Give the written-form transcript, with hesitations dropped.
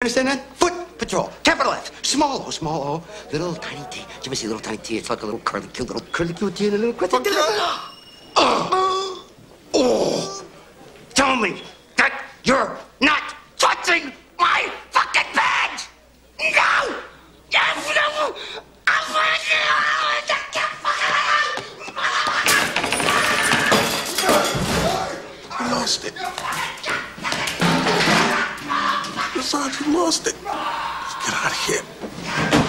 Understand that? Foot patrol. Capital F. Small O. Little tiny T. Did you ever see little tiny T? It's like a little curly Q T and a little curly T. Oh. Tell me that you're not touching my fucking badge! No! Yes, no! You lost it. Besides, you lost it. Let's get out of here.